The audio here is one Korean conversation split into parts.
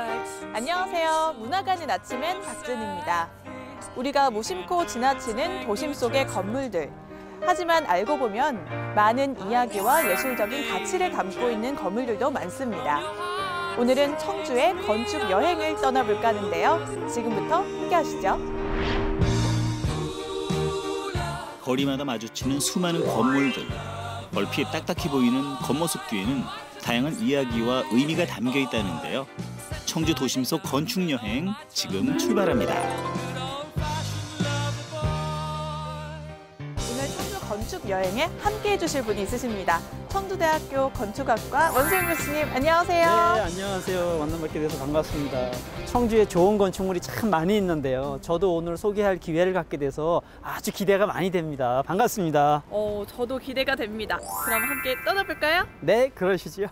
안녕하세요. 문화관의 아침엔 박준입니다. 우리가 무심코 지나치는 도심 속의 건물들. 하지만 알고 보면 많은 이야기와 예술적인 가치를 담고 있는 건물들도 많습니다. 오늘은 청주의 건축 여행을 떠나볼까 하는데요. 지금부터 함께 하시죠. 거리마다 마주치는 수많은 건물들. 얼핏 딱딱해 보이는 겉모습 뒤에는 다양한 이야기와 의미가 담겨 있다는데요. 청주 도심 속 건축 여행 지금 출발합니다. 오늘 청주 건축 여행에 함께해 주실 분이 있으십니다. 청주대학교 건축학과 원세윤 교수님, 안녕하세요. 네, 안녕하세요. 만나뵙게 돼서 반갑습니다. 청주에 좋은 건축물이 참 많이 있는데요. 저도 오늘 소개할 기회를 갖게 돼서 아주 기대가 많이 됩니다. 반갑습니다. 저도 기대가 됩니다. 그럼 함께 떠나볼까요? 네, 그러시죠.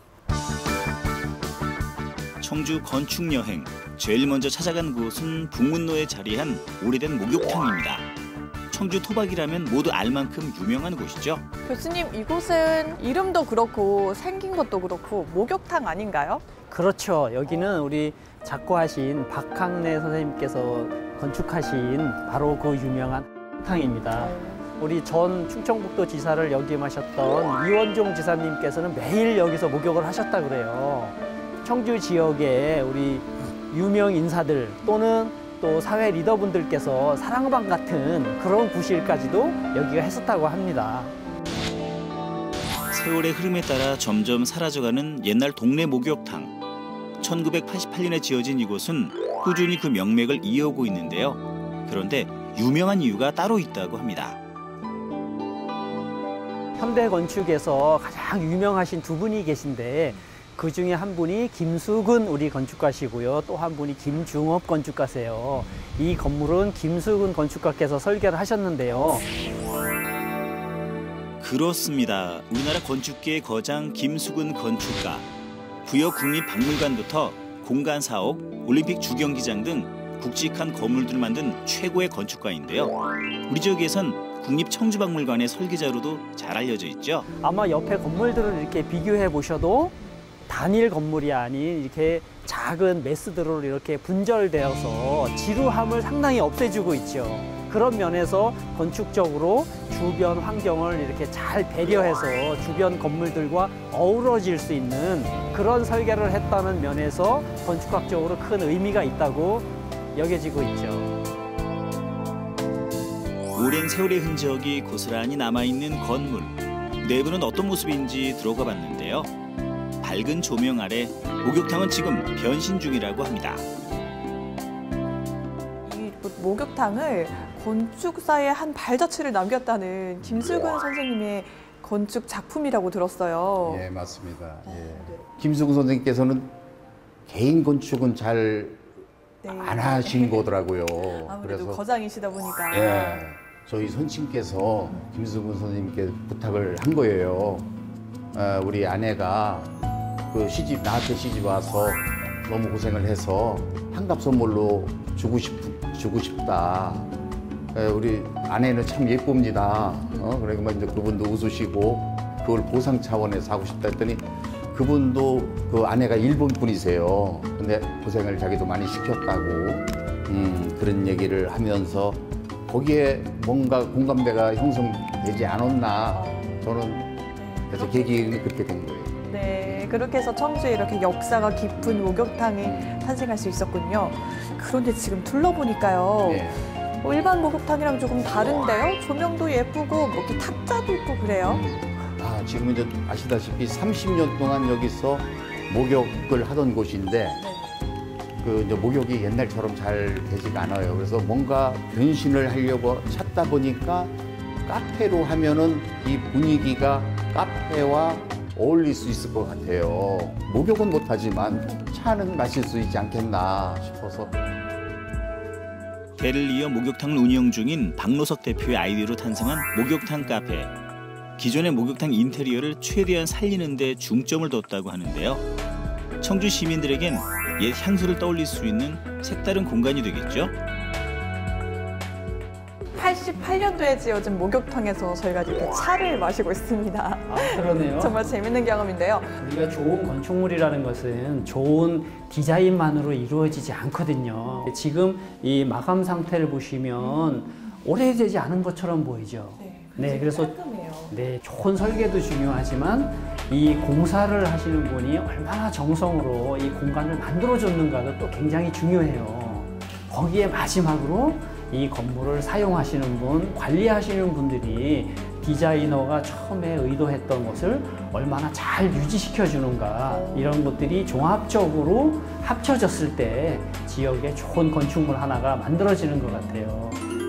청주 건축 여행 제일 먼저 찾아간 곳은 북문로에 자리한 오래된 목욕탕입니다. 청주 토박이라면 모두 알 만큼 유명한 곳이죠. 교수님, 이곳은 이름도 그렇고 생긴 것도 그렇고 목욕탕 아닌가요? 그렇죠. 여기는 우리 작고하신 박학래 선생님께서 건축하신 바로 그 유명한 탕입니다. 우리 전 충청북도지사를 역임하셨던 이원종 지사님께서는 매일 여기서 목욕을 하셨다 그래요. 청주 지역의 우리 유명 인사들 또는 또 사회 리더분들께서 사랑방 같은 그런 구실까지도 여기가 했었다고 합니다. 세월의 흐름에 따라 점점 사라져가는 옛날 동네 목욕탕. 1988년에 지어진 이곳은 꾸준히 그 명맥을 이어오고 있는데요. 그런데 유명한 이유가 따로 있다고 합니다. 현대 건축에서 가장 유명하신 두 분이 계신데 그 중에 한 분이 김수근 우리 건축가시고요. 또 한 분이 김중업 건축가세요. 이 건물은 김수근 건축가께서 설계를 하셨는데요. 그렇습니다. 우리나라 건축계의 거장 김수근 건축가. 부여 국립박물관부터 공간사옥, 올림픽 주경기장 등 굵직한 건물들을 만든 최고의 건축가인데요. 우리 지역에선 국립청주박물관의 설계자로도 잘 알려져 있죠. 아마 옆에 건물들을 이렇게 비교해 보셔도 단일 건물이 아닌 이렇게 작은 메스드로 이렇게 분절되어서 지루함을 상당히 없애주고 있죠. 그런 면에서 건축적으로 주변 환경을 이렇게 잘 배려해서 주변 건물들과 어우러질 수 있는 그런 설계를 했다는 면에서 건축학적으로 큰 의미가 있다고 여겨지고 있죠. 오랜 세월의 흔적이 고스란히 남아있는 건물. 내부는 어떤 모습인지 들어가 봤는데요. 밝은 조명 아래 목욕탕은 지금 변신 중이라고 합니다. 이 목욕탕을 건축사의 한 발자취를 남겼다는 김수근 선생님의 건축 작품이라고 들었어요. 예, 맞습니다. 예. 김수근 선생님께서는 개인 건축은 잘 안 하신 거더라고요. 아무래도 거장이시다 보니까. 예, 저희 선친께서 김수근 선생님께 부탁을 한 거예요. 우리 아내가 나한테 시집 와서 너무 고생을 해서 환갑 선물로 주고 싶다. 우리 아내는 참 예쁩니다. 그러니까 이제 그분도 웃으시고 그걸 보상 차원에서 하고 싶다 했더니 그분도 그 아내가 일본 분이세요. 근데 고생을 자기도 많이 시켰다고 그런 얘기를 하면서 거기에 뭔가 공감대가 형성되지 않았나 저는 그래서 계기는 그렇게 된 거예요. 네, 그렇게 해서 청주에 이렇게 역사가 깊은 목욕탕이 탄생할 수 있었군요. 그런데 지금 둘러보니까요. 네. 일반 목욕탕이랑 조금 다른데요? 조명도 예쁘고 뭐 이렇게 탁자도 있고 그래요. 지금 이제 아시다시피 30년 동안 여기서 목욕을 하던 곳인데 그 이제 목욕이 옛날처럼 잘 되지가 않아요. 그래서 뭔가 변신을 하려고 찾다 보니까 카페로 하면은 이 분위기가 카페와 어울릴 수 있을 것 같아요. 목욕은 못하지만 차는 마실 수 있지 않겠나 싶어서. 대를 이어 목욕탕을 운영 중인 박노석 대표의 아이디어로 탄생한 목욕탕 카페. 기존의 목욕탕 인테리어를 최대한 살리는 데 중점을 뒀다고 하는데요. 청주 시민들에겐 옛 향수를 떠올릴 수 있는 색다른 공간이 되겠죠. 1988년도에 지어진 목욕탕에서 저희가 이렇게 차를 마시고 있습니다. 아, 그러네요. 정말 재밌는 경험인데요. 우리가 좋은 건축물이라는 것은 좋은 디자인만으로 이루어지지 않거든요. 지금 이 마감 상태를 보시면 오래되지 않은 것처럼 보이죠. 네, 그래서 깔끔해요. 네, 좋은 설계도 중요하지만 이 공사를 하시는 분이 얼마나 정성으로 이 공간을 만들어줬는가도 또 굉장히 중요해요. 거기에 마지막으로 이 건물을 사용하시는 분, 관리하시는 분들이 디자이너가 처음에 의도했던 것을 얼마나 잘 유지시켜 주는가, 이런 것들이 종합적으로 합쳐졌을 때 지역에 좋은 건축물 하나가 만들어지는 것 같아요.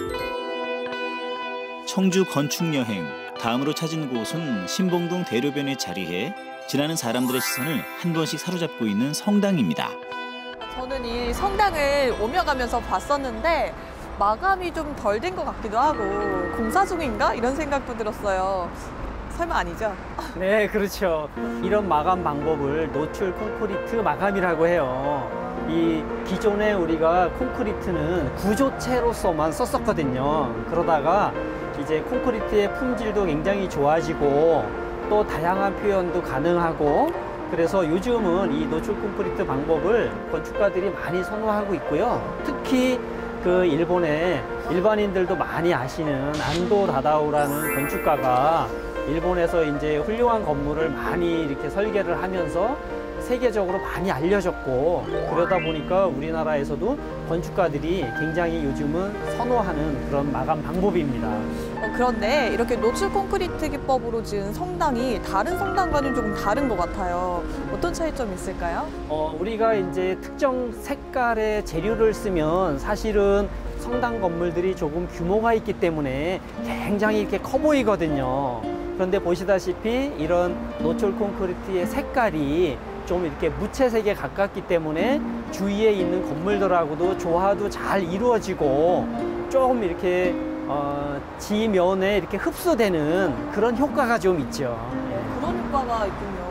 청주 건축 여행 다음으로 찾은 곳은 신봉동 대로변에 자리해 지나는 사람들의 시선을 한 번씩 사로잡고 있는 성당입니다. 저는 이 성당을 오며 가면서 봤었는데 마감이 좀 덜 된 것 같기도 하고 공사 중인가? 이런 생각도 들었어요. 설마 아니죠? 네, 그렇죠. 이런 마감 방법을 노출 콘크리트 마감이라고 해요. 이 기존에 우리가 콘크리트는 구조체로서만 썼었거든요. 그러다가 이제 콘크리트의 품질도 굉장히 좋아지고 또 다양한 표현도 가능하고, 그래서 요즘은 이 노출 콘크리트 방법을 건축가들이 많이 선호하고 있고요. 특히 그 일본의 일반인들도 많이 아시는 안도 다다오라는 건축가가 일본에서 이제 훌륭한 건물을 많이 이렇게 설계를 하면서 세계적으로 많이 알려졌고, 그러다 보니까 우리나라에서도 건축가들이 굉장히 요즘은 선호하는 그런 마감 방법입니다. 그런데 이렇게 노출 콘크리트 기법으로 지은 성당이 다른 성당과는 조금 다른 것 같아요. 어떤 차이점이 있을까요? 우리가 이제 특정 색깔의 재료를 쓰면 사실은 성당 건물들이 조금 규모가 있기 때문에 굉장히 이렇게 커 보이거든요. 그런데 보시다시피 이런 노출 콘크리트의 색깔이 좀 이렇게 무채색에 가깝기 때문에 주위에 있는 건물들하고도 조화도 잘 이루어지고 조금 이렇게 지면에 이렇게 흡수되는 그런 효과가 좀 있죠. 그런 효과가 있군요.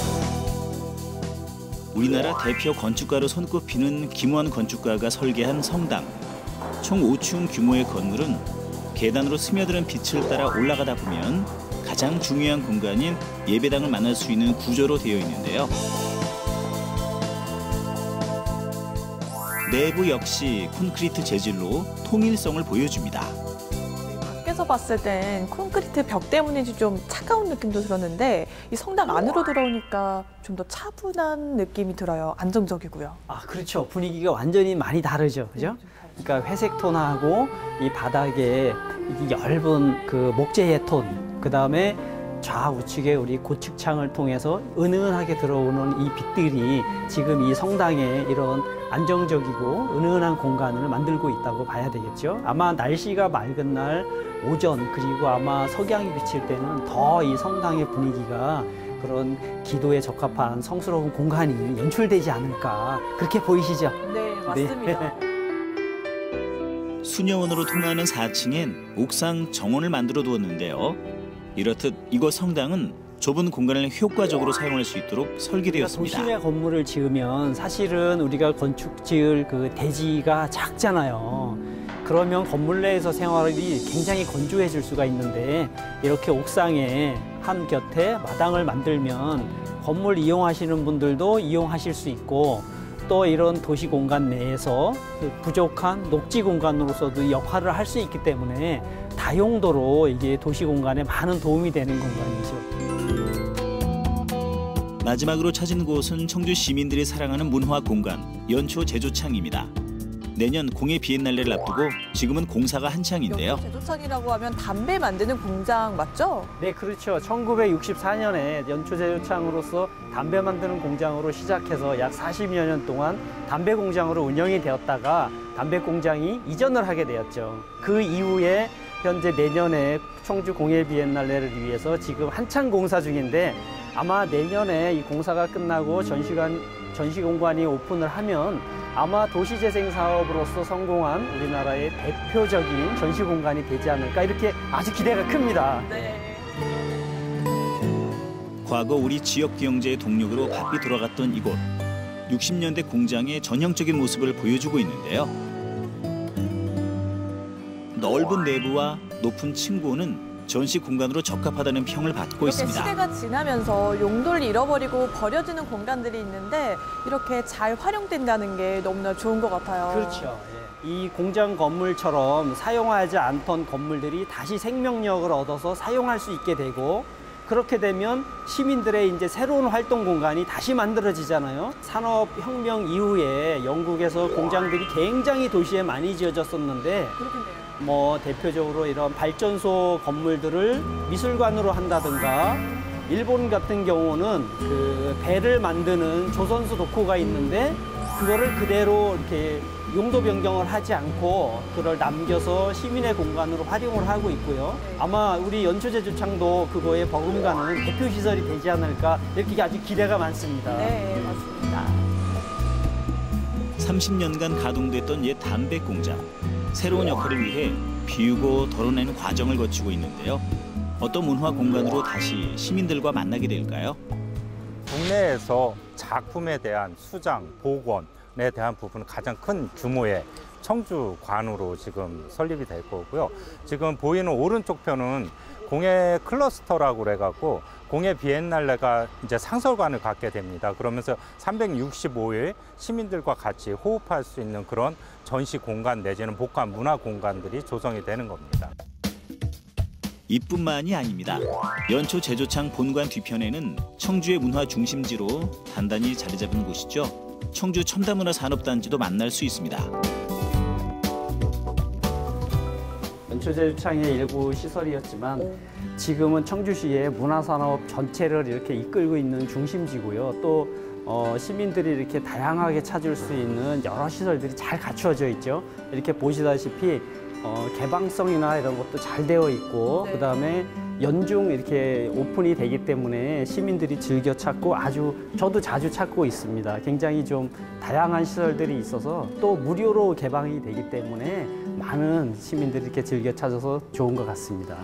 우리나라 대표 건축가로 손꼽히는 김원 건축가가 설계한 성당. 총 5층 규모의 건물은 계단으로 스며드는 빛을 따라 올라가다 보면 가장 중요한 공간인 예배당을 만날 수 있는 구조로 되어 있는데요. 내부 역시 콘크리트 재질로 통일성을 보여줍니다. 밖에서 봤을 땐 콘크리트 벽 때문인지 좀 차가운 느낌도 들었는데 이 성당 안으로 들어오니까 좀 더 차분한 느낌이 들어요. 안정적이고요. 아, 그렇죠. 분위기가 완전히 많이 다르죠. 그죠? 그러니까 회색 톤하고 이 바닥에 이 얇은 그 목재의 톤, 그 다음에 좌우측에 우리 고측창을 통해서 은은하게 들어오는 이 빛들이 지금 이 성당에 이런 안정적이고 은은한 공간을 만들고 있다고 봐야 되겠죠. 아마 날씨가 맑은 날 오전, 그리고 아마 석양이 비칠 때는 더 이 성당의 분위기가 그런 기도에 적합한 성스러운 공간이 연출되지 않을까, 그렇게 보이시죠? 네, 맞습니다. 수녀원으로 통하는 4층엔 옥상 정원을 만들어 두었는데요. 이렇듯 이곳 성당은 좁은 공간을 효과적으로 사용할 수 있도록 설계되었습니다. 도심의 건물을 지으면 사실은 우리가 건축 지을 그 대지가 작잖아요. 그러면 건물 내에서 생활이 굉장히 건조해질 수가 있는데, 이렇게 옥상에 한 곁에 마당을 만들면 건물 이용하시는 분들도 이용하실 수 있고, 또 이런 도시 공간 내에서 그 부족한 녹지 공간으로서도 역할을 할 수 있기 때문에 다용도로 이게 도시 공간에 많은 도움이 되는 공간이죠. 마지막으로 찾은 곳은 청주 시민들이 사랑하는 문화 공간 연초 제조창입니다. 내년 공예 비엔날레를 앞두고 지금은 공사가 한창인데요. 연초 제조창이라고 하면 담배 만드는 공장 맞죠? 네, 그렇죠. 1964년에 연초 제조창으로서 담배 만드는 공장으로 시작해서 약 40여 년 동안 담배 공장으로 운영이 되었다가 담배 공장이 이전을 하게 되었죠. 그 이후에 현재 내년에 청주 공예 비엔날레를 위해서 지금 한창 공사 중인데, 아마 내년에 이 공사가 끝나고 전시 공간이 오픈을 하면 아마 도시재생 사업으로서 성공한 우리나라의 대표적인 전시 공간이 되지 않을까, 이렇게 아주 기대가 큽니다. 네. 과거 우리 지역 경제의 동력으로 바삐 돌아갔던 이곳. 60년대 공장의 전형적인 모습을 보여주고 있는데요. 넓은 내부와 높은 층고는 전시 공간으로 적합하다는 평을 받고 이렇게 있습니다. 시대가 지나면서 용도를 잃어버리고 버려지는 공간들이 있는데 이렇게 잘 활용된다는 게 너무나 좋은 것 같아요. 그렇죠. 예. 이 공장 건물처럼 사용하지 않던 건물들이 다시 생명력을 얻어서 사용할 수 있게 되고 그렇게 되면 시민들의 이제 새로운 활동 공간이 다시 만들어지잖아요. 산업혁명 이후에 영국에서 공장들이 굉장히 도시에 많이 지어졌었는데 그렇겠네요. 뭐 대표적으로 이런 발전소 건물들을 미술관으로 한다든가 일본 같은 경우는 그 배를 만드는 조선소 도코가 있는데 그거를 그대로 이렇게 용도 변경을 하지 않고 그걸 남겨서 시민의 공간으로 활용을 하고 있고요. 아마 우리 연초제주창도 그거에 버금가는 대표 시설이 되지 않을까 이렇게 아주 기대가 많습니다. 네, 맞습니다. 30년간 가동됐던 옛 담배 공장. 새로운 역할을 위해 비우고 덜어내는 과정을 거치고 있는데요. 어떤 문화 공간으로 다시 시민들과 만나게 될까요? 국내에서 작품에 대한 수장, 복원에 대한 부분은 가장 큰 규모의 청주관으로 지금 설립이 될 거고요. 지금 보이는 오른쪽 편은 공예 클러스터라고 그래갖고 공예 비엔날레가 이제 상설관을 갖게 됩니다. 그러면서 365일 시민들과 같이 호흡할 수 있는 그런 전시 공간 내지는 복합 문화 공간들이 조성이 되는 겁니다. 이뿐만이 아닙니다. 연초 제조창 본관 뒤편에는 청주의 문화 중심지로 단단히 자리 잡은 곳이죠. 청주 첨단문화산업단지도 만날 수 있습니다. 연초제주창의 일부 시설이었지만 지금은 청주시의 문화산업 전체를 이렇게 이끌고 있는 중심지고요. 또 시민들이 이렇게 다양하게 찾을 수 있는 여러 시설들이 잘 갖추어져 있죠. 이렇게 보시다시피 개방성이나 이런 것도 잘 되어 있고 네. 그다음에 연중 이렇게 오픈이 되기 때문에 시민들이 즐겨 찾고 저도 자주 찾고 있습니다. 굉장히 좀 다양한 시설들이 있어서 또 무료로 개방이 되기 때문에 많은 시민들이 이렇게 즐겨 찾아서 좋은 것 같습니다.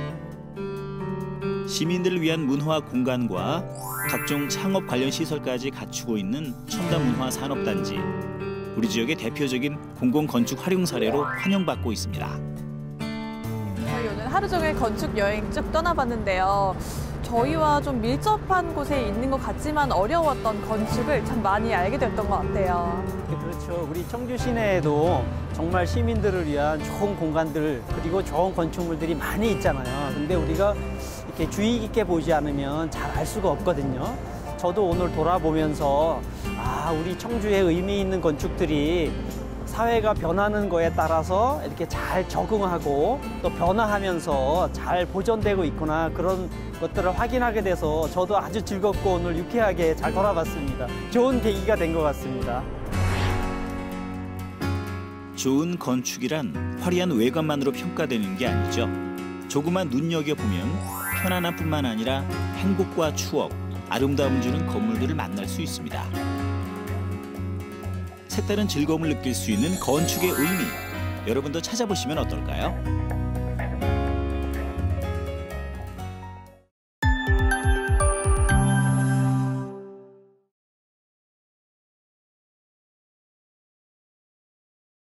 시민들을 위한 문화 공간과 각종 창업 관련 시설까지 갖추고 있는 첨단문화산업단지. 우리 지역의 대표적인 공공건축 활용 사례로 환영받고 있습니다. 저희 오늘 하루 종일 건축 여행 쭉 떠나봤는데요. 저희와 좀 밀접한 곳에 있는 것 같지만 어려웠던 건축을 참 많이 알게 됐던 것 같아요. 그렇죠. 우리 청주 시내에도 정말 시민들을 위한 좋은 공간들 그리고 좋은 건축물들이 많이 있잖아요. 근데 우리가 이렇게 주의 깊게 보지 않으면 잘 알 수가 없거든요. 저도 오늘 돌아보면서 우리 청주에 의미 있는 건축들이 사회가 변하는 거에 따라서 이렇게 잘 적응하고 또 변화하면서 잘 보존되고 있구나 그런 것들을 확인하게 돼서 저도 아주 즐겁고 오늘 유쾌하게 잘 돌아봤습니다. 좋은 계기가 된 것 같습니다. 좋은 건축이란 화려한 외관만으로 평가되는 게 아니죠. 조금만 눈여겨보면 편안함뿐만 아니라 행복과 추억, 아름다움을 주는 건물들을 만날 수 있습니다. 색다른 즐거움을 느낄 수 있는 건축의 의미, 여러분도 찾아보시면 어떨까요?